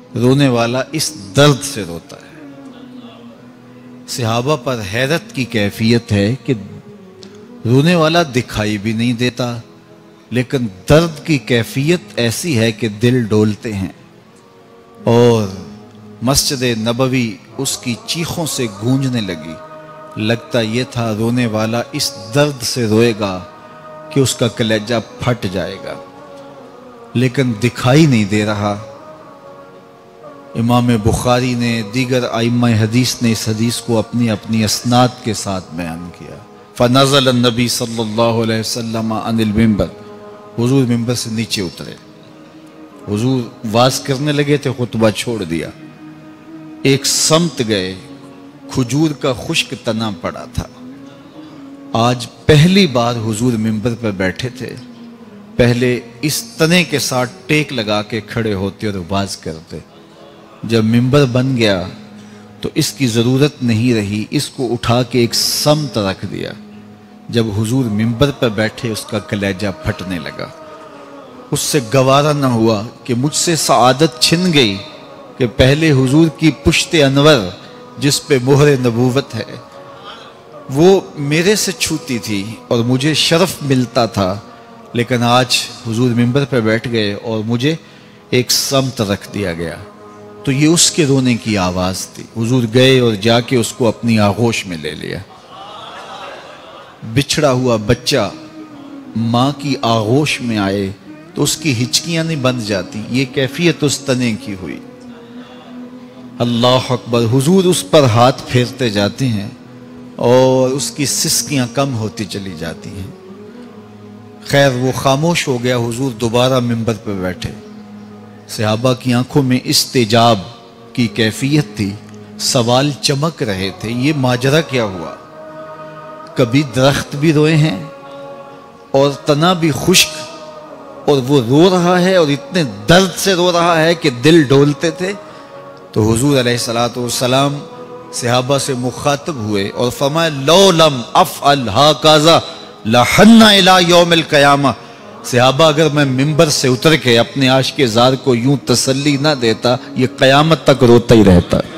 رونے والا اس درد سے روتا ہے۔ صحابہ پر حیرت کی کیفیت ہے کہ رونے والا دکھائی بھی نہیں دیتا، لیکن درد کی کیفیت ایسی ہے کہ دل ڈولتے ہیں، اور مسجد نبوی اس کی چیخوں سے گونجنے لگی۔ لگتا یہ تھا رونے والا اس درد سے روئے گا کہ اس کا کلیجہ پھٹ جائے گا، لیکن دکھائی نہیں دے رہا۔ امام بخاری نے، دیگر ائمہ حدیث نے اس حدیث کو اپنی اپنی اسناد کے ساتھ بیان کیا۔ فنزل النبی صلی اللہ علیہ وسلم عن المنبر، حضور ممبر سے نیچے اترے، حضور واز کرنے لگے تھے، خطبہ چھوڑ دیا، ایک سمت گئے، کھجور کا خشک تنا پڑا تھا۔ آج پہلی بار حضور ممبر پر بیٹھے تھے، پہلے اس تنے کے ساتھ ٹیک لگا کے کھڑے ہوتے اور واز کرتے۔ جب ممبر بن گیا تو اس کی ضرورت نہیں رہی، اس کو اٹھا کے ایک سمت رکھ دیا۔ جب حضور ممبر پر بیٹھے اس کا کلیجہ پھٹنے لگا، اس سے گوارا نہ ہوا کہ مجھ سے سعادت چھن گئی کہ پہلے حضور کی پشت انور جس پہ مہر نبوت ہے وہ میرے سے چھوتی تھی اور مجھے شرف ملتا تھا، لیکن آج حضور ممبر پہ بیٹھ گئے اور مجھے ایک سمت رکھ دیا گیا۔ تو یہ اس کے رونے کی آواز تھی۔ حضور گئے اور جا کے اس کو اپنی آغوش میں لے لیا۔ بچھڑا ہوا بچہ ماں کی آغوش میں آئے تو اس کی ہچکیاں نہیں بند جاتی، یہ کیفیت اس تنے کی ہوئی۔ اللہ اکبر، حضور اس پر ہاتھ پھیرتے جاتے ہیں اور اس کی سسکیاں کم ہوتی چلی جاتی ہیں۔ خیر وہ خاموش ہو گیا، حضور دوبارہ ممبر پہ بیٹھے۔ صحابہ کی آنکھوں میں استجاب کی کیفیت تھی، سوال چمک رہے تھے، یہ ماجرا کیا ہوا؟ کبھی درخت بھی روئے ہیں اور تنا بھی خشک، اور وہ رو رہا ہے اور اتنے درد سے رو رہا ہے کہ دل ڈولتے تھے۔ تو حضور علیہ السلام صحابہ سے مخاطب ہوئے اور فرمایا لو لم افعل ہاکذا لحن الی یوم القیامہ، صحابہ اگر میں ممبر سے اتر کے اپنے عاشق زار کو یوں تسلی نہ دیتا، یہ قیامت تک روتا ہی رہتا۔